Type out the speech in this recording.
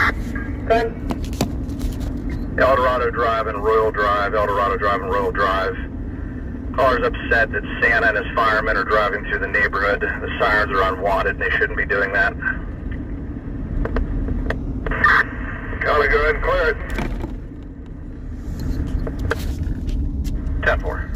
Eldorado Drive and Royal Drive, Eldorado Drive and Royal Drive. Caller's upset that Santa and his firemen are driving through the neighborhood. The sirens are unwanted and they shouldn't be doing that. Copy, go ahead and clear it. 10-4.